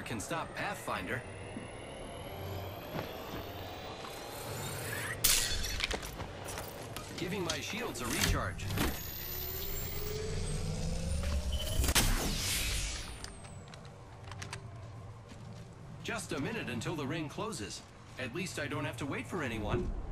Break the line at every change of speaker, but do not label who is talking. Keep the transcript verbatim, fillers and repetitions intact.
can stop Pathfinder. Giving my shields a recharge. Just a minute until the ring closes. At least I don't have to wait for anyone.